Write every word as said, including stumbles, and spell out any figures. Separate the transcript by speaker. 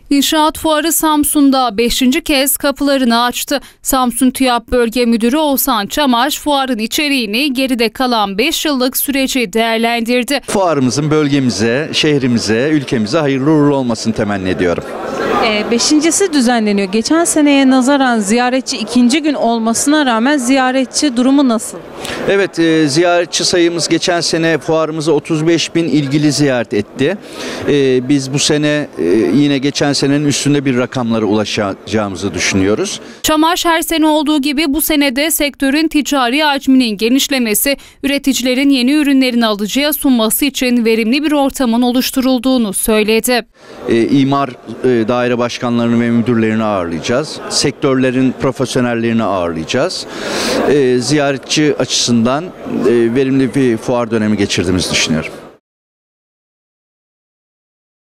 Speaker 1: İnşaat Fuarı Samsun'da beşinci kez kapılarını açtı. Samsun TÜYAP Bölge Müdürü Oğuzhan Çamaş, fuarın içeriğini, geride kalan beş yıllık süreci değerlendirdi.
Speaker 2: Fuarımızın bölgemize, şehrimize, ülkemize hayırlı uğurlu olmasını temenni ediyorum.
Speaker 3: E, beşincisi düzenleniyor. Geçen seneye nazaran ziyaretçi ikinci gün olmasına rağmen ziyaretçi durumu nasıl?
Speaker 2: Evet, e, ziyaretçi sayımız geçen sene fuarımıza otuz beş bin ilgili ziyaret etti. E, biz bu sene e, yine geçen senenin üstünde bir rakamlara ulaşacağımızı düşünüyoruz.
Speaker 1: Çamaş, her sene olduğu gibi bu senede sektörün ticari hacminin genişlemesi, üreticilerin yeni ürünlerini alıcıya sunması için verimli bir ortamın oluşturulduğunu söyledi.
Speaker 2: E, İmar e, daire başkanlarını ve müdürlerini ağırlayacağız. Sektörlerin profesyonellerini ağırlayacağız. E, ziyaretçi açısından e, verimli bir fuar dönemi geçirdiğimizi düşünüyorum.